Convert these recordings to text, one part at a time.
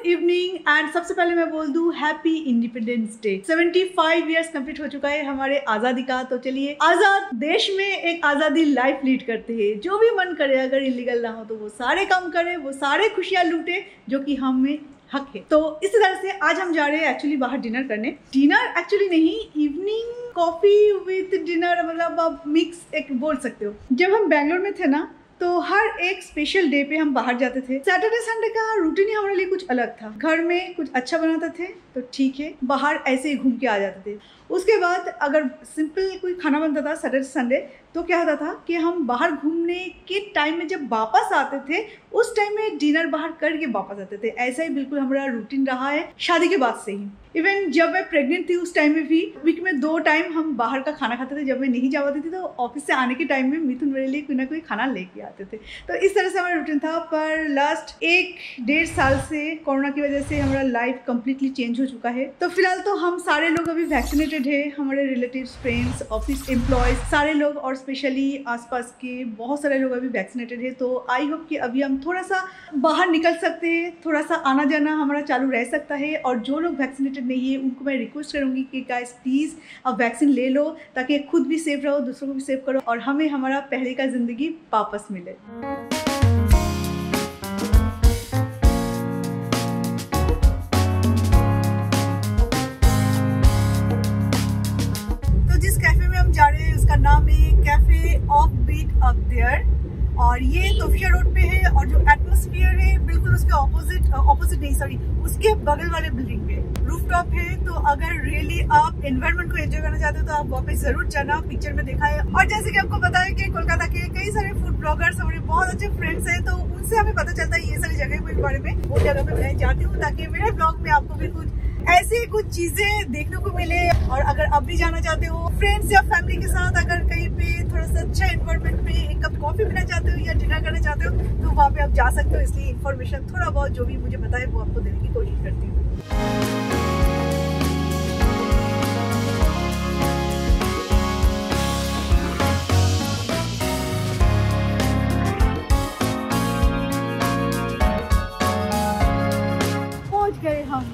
Evening and सबसे पहले मैं बोल दूं happy independence day. 75 years complete हो चुका है हमारे आजादी का। तो चलिए आजाद देश में एक आजादी लाइफ लीड करते हैं। जो भी मन करे, अगर इलीगल ना हो तो वो सारे काम करे, वो सारे खुशियां लूटे जो कि हमें हक है। तो इसी तरह से आज हम जा रहे हैं एक्चुअली बाहर डिनर करने। डिनर एक्चुअली नहीं, इवनिंग कॉफी विद डिनर, मतलब आप मिक्स एक बोल सकते हो। जब हम बैंगलोर में थे ना तो हर एक स्पेशल डे पे हम बाहर जाते थे। सैटरडे संडे का रूटीन ही हमारे लिए कुछ अलग था। घर में कुछ अच्छा बनाते थे तो ठीक है, बाहर ऐसे ही घूम के आ जाते थे। उसके बाद अगर सिंपल कोई खाना बनता था सैटरडे संडे तो क्या होता था कि हम बाहर घूमने के टाइम में जब वापस आते थे उस टाइम में डिनर बाहर करके वापस आते थे। ऐसा ही बिल्कुल हमारा रूटीन रहा है शादी के बाद से ही। इवन जब मैं प्रेग्नेंट थी उस टाइम में भी वीक में 2 टाइम हम बाहर का खाना खाते थे। जब मैं नहीं जा पाती थी तो ऑफिस से आने के टाइम में मिथुन मेरे लिए कोई ना कोई खाना लेके आते थे। तो इस तरह से हमारा रूटीन था। पर लास्ट 1-1.5 साल से कोरोना की वजह से हमारा लाइफ कंप्लीटली चेंज हो चुका है। तो फिलहाल तो हम सारे लोग अभी वैक्सीनेटेड है। हमारे रिलेटिव्स, फ्रेंड्स, ऑफिस एम्प्लॉयज सारे लोग और स्पेशली आसपास के बहुत सारे लोग अभी वैक्सीनेटेड है। तो आई होप कि अभी हम थोड़ा सा बाहर निकल सकते हैं, थोड़ा सा आना जाना हमारा चालू रह सकता है। और जो लोग वैक्सीनेटेड नहीं है उनको मैं रिक्वेस्ट करूंगी कि गाइस प्लीज़ अब वैक्सीन ले लो ताकि खुद भी सेफ रहो, दूसरों को भी सेफ करो और हमें हमारा पहले का जिंदगी वापस मिले। तो जिस कैफे में हम जा रहे हैं उसका नाम है cafe off beat up there और ये तोफिया रोड पे है। और जो एटमॉस्फेयर है बिल्कुल उसके ऑपोजिट नहीं सॉरी उसके बगल वाले बिल्डिंग पे रूफटॉप है। तो अगर रियली आप एनवायरनमेंट को एंजॉय करना चाहते हो तो आप वापस जरूर जाना। पिक्चर में देखा है। और जैसे कि आपको पता है कि कोलकाता के कई सारे फूड ब्लॉगर्स हमारे बहुत अच्छे फ्रेंड्स हैं, तो उनसे हमें पता चलता है ये सारी जगह के बारे में। वो जगह पे मैं जाती हूँ ताकि मेरे ब्लॉग में आपको भी कुछ ऐसी कुछ चीजें देखने को मिले। और अगर आप भी जाना चाहते हो फ्रेंड्स या फैमिली के साथ, अगर कहीं पे थोड़ा सा अच्छा एनवायरनमेंट में एक कप कॉफी पीना चाहते हो या डिनर करना चाहते हो तो वहाँ पे आप जा सकते हो। इसलिए इन्फॉर्मेशन थोड़ा बहुत जो भी मुझे पता है वो आपको देने की कोशिश करती हूँ। पहुंच गए हम।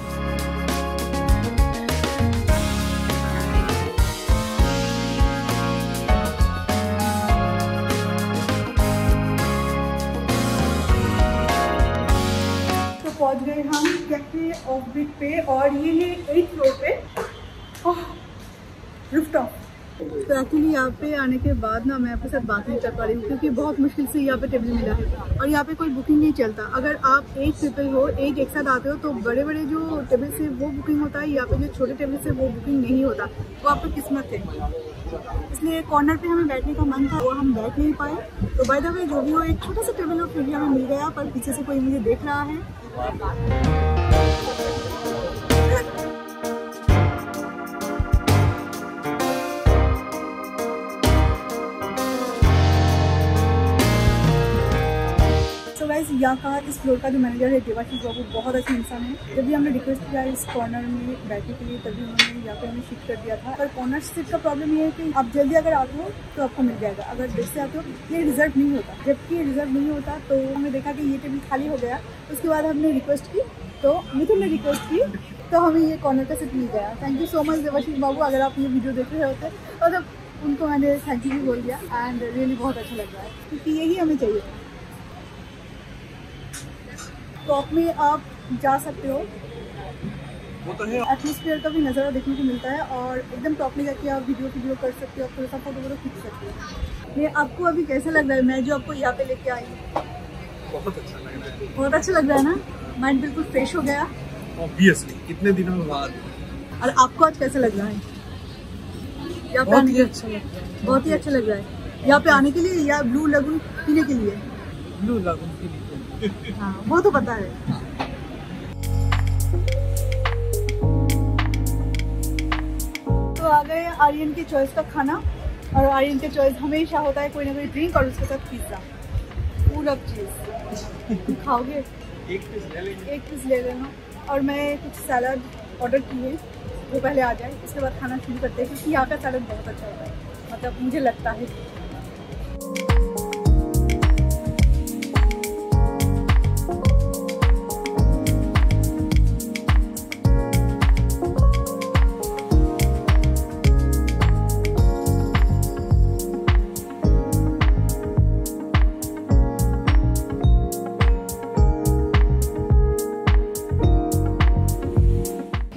पहुंच गए हम कैफे ऑफ बीट पे और ये है 8th फ्लोर पे रूफटॉप। तो एक्चुअली यहाँ पे आने के बाद ना मैं आपके साथ बात नहीं कर पा रही हूँ क्योंकि बहुत मुश्किल से यहाँ पे टेबल मिला है और यहाँ पे कोई बुकिंग नहीं चलता। अगर आप 8 पीपल हो, 8 एक साथ आते हो तो बड़े बड़े जो टेबल से वो बुकिंग होता है, यहाँ पे जो छोटे टेबल से वो बुकिंग नहीं होता। वो आपकी किस्मत है। इसलिए कॉर्नर पे हमें बैठने का मन था, वो हम बैठ नहीं पाए। तो बाय द वे जो भी हो एक छोटा सा टेबल और फिर हमें मिल गया। पर पीछे से कोई मुझे देख रहा है। यहाँ का इस फ्लोर का जो मैनेजर है देवाशीष बाबू बहुत अच्छे इंसान है। जब भी हमने रिक्वेस्ट किया इस कॉर्नर में बैठने के लिए तभी उन्होंने यहाँ पे हमें शिफ्ट कर दिया था। पर कॉर्नर सीट का प्रॉब्लम ये है कि आप जल्दी अगर आते हो तो आपको मिल जाएगा, अगर देर से आते हो ये रिजर्व नहीं होता। जबकि रिजर्व नहीं होता तो हमने देखा कि ये टेबल खाली हो गया। उसके बाद हमने रिक्वेस्ट की तो मिथुन ने रिक्वेस्ट की तो हमें ये कॉर्नर का सीट मिल गया। Thank you so much Debashish babu. अगर आप ये वीडियो देख रहे होते तो जब उनको मैंने थैंक यू भी बोल दिया एंड रियली बहुत अच्छा लग रहा है क्योंकि यही हमें चाहिए था। टॉप में आप जा सकते हो, वो तो है। एटमॉस्फेयर का भी नज़ारा देखने को मिलता है और एकदम टॉप में जाके आप वीडियो कर सकते हो, थोड़ा सा फोटो खींच सकते हो। ये आपको अभी कैसा लग रहा है? मैं जो आपको यहाँ पे लेके आई बहुत अच्छा लग रहा है। बहुत अच्छा लग रहा है ना? माइंड बिल्कुल फ्रेश हो गया ऑब्वियसली कितने दिनों बाद। और आपको आज कैसा लग रहा है? यहाँ पे आने अच्छा लग रहा है। बहुत ही अच्छा लग रहा है यहाँ पे आने के लिए या ब्लू लगून पीने के लिए? ब्लू लगून के लिए हाँ वो तो पता है। तो आ गए आर्यन की चॉइस का खाना और आर्यन के चॉइस हमेशा होता है कोई ना कोई ड्रिंक और उसके साथ पिज्जा। फुल ऑफ चीज खाओगे? एक पीस ले लेना। और मैं कुछ सैलड ऑर्डर की है वो पहले आ जाए उसके बाद खाना शुरू करते हैं क्योंकि यहाँ का सैलड बहुत अच्छा होता है, मतलब मुझे लगता है।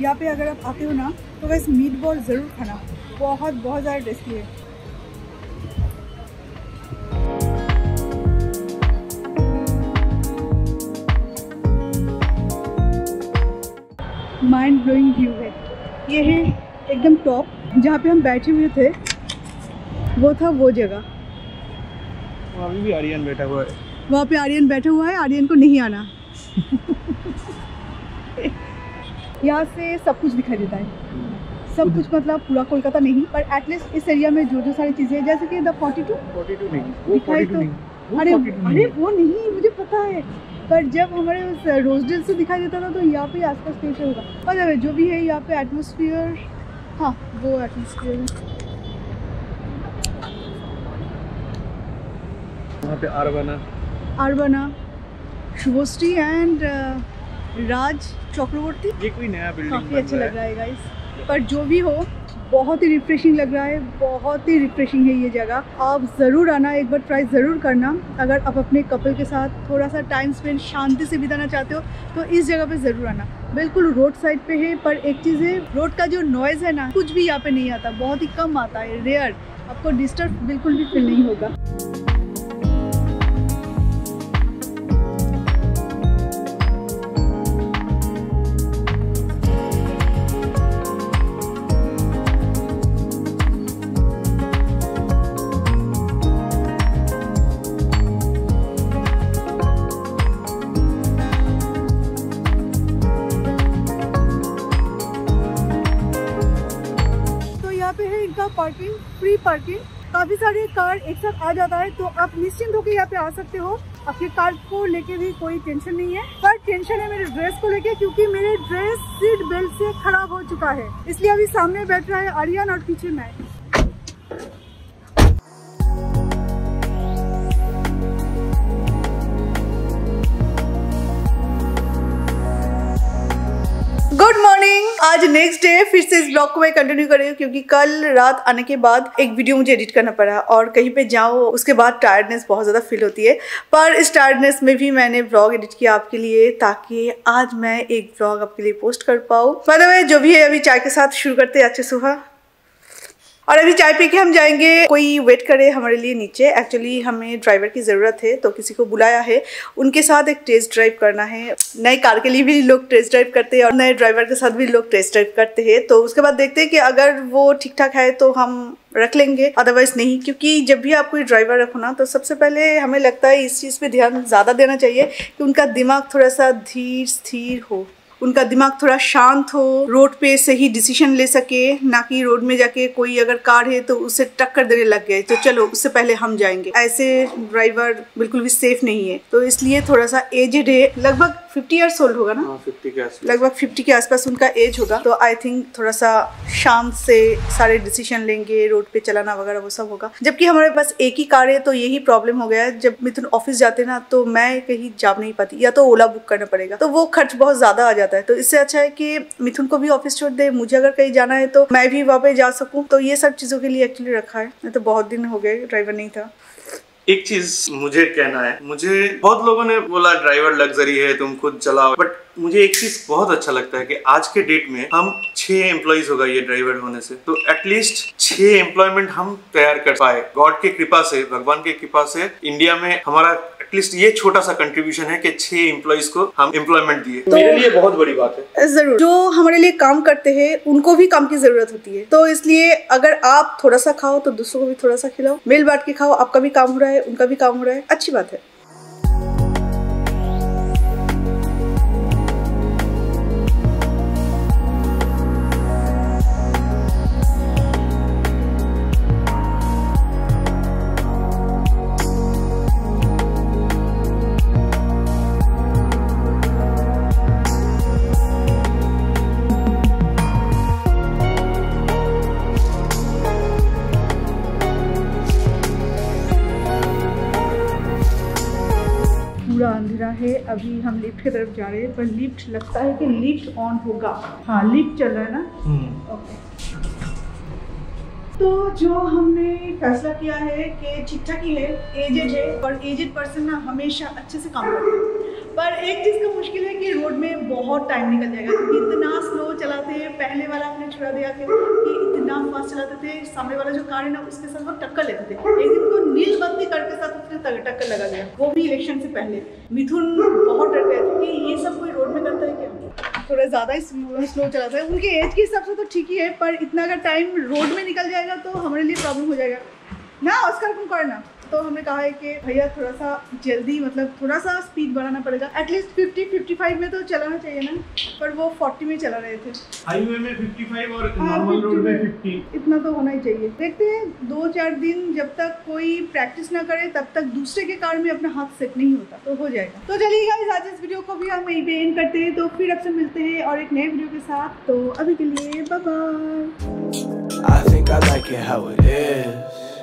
यहाँ पे अगर आप आते हो ना तो वैसे मीट बॉल ज़रूर खाना, बहुत बहुत ज़्यादा टेस्टी है। माइंड ब्लोइंग व्यू है। ये है एकदम टॉप जहाँ पे हम बैठे हुए थे, वो था वो जगह। वहाँ भी आर्यन बैठा हुआ है। वहाँ पे आर्यन बैठा हुआ है, आर्यन को नहीं आना। यहाँ से सब कुछ दिखाई देता है, सब कुछ मतलब पूरा कोलकाता नहीं पर एटलीस्ट इस एरिया में जो जो सारी चीज़ें हैं, जैसे कि द 42 नहीं, वो 42 नहीं, वो अरे 42 नहीं। अरे वो नहीं, मुझे पता है, पर जब हमारे उस रोजडेल से दिखाई देता था तो यहाँ पे आसपास कहीं से होगा। और जो भी है यहाँ पे एटमॉस्फेयर, हाँ वो एटमॉस्फेयर है। वहाँ पे आरबाना, शुभश्री एंड राज चक्रवर्ती, ये कोई नया बिल्डिंग काफ़ी अच्छा लग रहा है गाइस। पर जो भी हो बहुत ही रिफ्रेशिंग लग रहा है, बहुत ही रिफ्रेशिंग है ये जगह। आप ज़रूर आना, एक बार ट्राई ज़रूर करना। अगर आप अपने कपल के साथ थोड़ा सा टाइम स्पेंड शांति से बिताना चाहते हो तो इस जगह पे ज़रूर आना। बिल्कुल रोड साइड पे है, पर एक चीज़ है, रोड का जो नॉइज़ है ना, कुछ भी यहाँ पे नहीं आता, बहुत ही कम आता है, रेयर। आपको डिस्टर्ब बिल्कुल भी फील नहीं होगा। पार्किंग, फ्री पार्किंग, काफ़ी सारे कार एक साथ आ जाता है, तो आप निश्चिंत होकर यहाँ पे आ सकते हो। आपके कार को लेके भी कोई टेंशन नहीं है, पर टेंशन है मेरे ड्रेस को लेके, क्योंकि मेरे ड्रेस सीट बेल्ट से खराब हो चुका है। इसलिए अभी सामने बैठ रहा है आर्यन और पीछे मैं। गुड मॉर्निंग, आज नेक्स्ट डे फिर से इस ब्लॉग को मैं कंटिन्यू करेंगे, क्योंकि कल रात आने के बाद एक वीडियो मुझे एडिट करना पड़ा और कहीं पे जाओ उसके बाद टायर्डनेस बहुत ज़्यादा फील होती है। पर इस टायर्डनेस में भी मैंने ब्लॉग एडिट किया आपके लिए, ताकि आज मैं एक ब्लॉग आपके लिए पोस्ट कर पाऊँ। बाय द वे जो भी है, अभी चाय के साथ शुरू करते हैं। अच्छे सुबह। और अभी चाय पी के हम जाएंगे, कोई वेट करे हमारे लिए नीचे। एक्चुअली हमें ड्राइवर की ज़रूरत है, तो किसी को बुलाया है, उनके साथ एक टेस्ट ड्राइव करना है। नई कार के लिए भी लोग टेस्ट ड्राइव करते हैं और नए ड्राइवर के साथ भी लोग टेस्ट ड्राइव करते हैं। तो उसके बाद देखते हैं कि अगर वो ठीक ठाक है तो हम रख लेंगे, अदरवाइज नहीं। क्योंकि जब भी आप कोई ड्राइवर रखो ना, तो सबसे पहले हमें लगता है इस चीज़ पे ध्यान ज़्यादा देना चाहिए कि उनका दिमाग थोड़ा सा धीर स्थिर हो, उनका दिमाग थोड़ा शांत हो, रोड पे सही डिसीजन ले सके, ना कि रोड में जाके कोई अगर कार है तो उसे टक्कर देने लग गए तो चलो उससे पहले हम जाएंगे। ऐसे ड्राइवर बिल्कुल भी सेफ नहीं है। तो इसलिए थोड़ा सा एजेड है, लगभग 50 ईयर्स ओल्ड होगा ना, 50 के आसपास, लगभग 50 के आसपास उनका एज होगा। तो आई थिंक थोड़ा सा शांत से सारे डिसीजन लेंगे, रोड पे चलाना वगैरह वो सब होगा। जबकि हमारे पास एक ही कार है, तो यही प्रॉब्लम हो गया है। जब मिथुन ऑफिस जाते ना, तो मैं कहीं जा नहीं पाती, या तो ओला बुक करना पड़ेगा, तो वो खर्च बहुत ज्यादा आ जाता है। तो इससे अच्छा है कि मिथुन को भी ऑफिस छोड़ दे, मुझे अगर कहीं जाना है तो मैं भी वहाँ पे जा सकूँ। तो ये सब चीजों के लिए एक्चुअली रखा है, नहीं तो बहुत दिन हो गए ड्राइवर नहीं था। एक चीज मुझे कहना है, मुझे बहुत लोगों ने बोला ड्राइवर लग्जरी है, तुम खुद चलाओ, बट मुझे एक चीज बहुत अच्छा लगता है कि आज के डेट में हम 6 एम्प्लॉइज होगा ये ड्राइवर होने से, तो एटलीस्ट 6 एम्प्लॉयमेंट हम तैयार कर पाए। गॉड की कृपा से, भगवान की कृपा से इंडिया में हमारा एटलीस्ट ये छोटा सा कंट्रीब्यूशन है कि 6 एम्प्लॉइज को हम एम्प्लॉयमेंट दिए। तो मेरे लिए बहुत बड़ी बात है। जरूर, जो हमारे लिए काम करते हैं उनको भी काम की जरूरत होती है। तो इसलिए अगर आप थोड़ा सा खाओ तो दूसरों को भी थोड़ा सा खिलाओ, मिल बांट के खाओ। आपका भी काम हो रहा है, उनका भी काम हो रहा है, अच्छी बात है। पूरा अंधेरा है, अभी हम लिफ्ट की तरफ जा रहे हैं, पर लिफ्ट लगता है कि लिफ्ट ऑन होगा। हाँ, लिफ्ट चल रहा है ना। ओके, तो जो हमने फैसला किया है कि ठीक ठाक ही है, एजेड है, और एजेड पर्सन ना हमेशा अच्छे से काम करते हैं। पर एक चीज़ का मुश्किल है कि रोड में बहुत टाइम निकल जाएगा क्योंकि इतना स्लो चलाते हैं। पहले वाला आपने छुड़ा दिया कि इतना फास्ट चलाते थे, सामने वाला जो कार है ना उसके साथ वो टक्कर लेते थे। एक दिन को नील बत्ती करके साथ उसने टक्कर लगा गया, वो भी इलेक्शन से पहले। मिथुन बहुत डर गए थे कि ये सब कोई रोड में करता है क्या, थोड़ा ज़्यादा ही स्लो चलाता है। उनके एज के हिसाब से तो ठीक ही है, पर इतना अगर टाइम रोड में निकल जाएगा तो हमारे लिए प्रॉब्लम हो जाएगा ना। ऑस्कर तुम करना, तो हमने कहा है कि भैया थोड़ा सा जल्दी, मतलब थोड़ा सा स्पीड बढ़ाना पड़ेगा। एटलीस्ट 50-55 में तो चलाना चाहिए ना, पर वो 40 में चला रहे थे। हाईवे में 55 और नॉर्मल रोड में 50, इतना तो होना ही चाहिए। देखते हैं 2-4 दिन जब तक कोई प्रैक्टिस ना करे तब तक दूसरे के कार में अपना हाथ सेट नहीं होता, तो हो जाएगा। तो चलिए गाइस, आज इस वीडियो को भी हम यहीं पे एंड करते हैं, तो फिर आपसे मिलते हैं और एक नए वीडियो के साथ। तो अभी के लिए बाय बाय।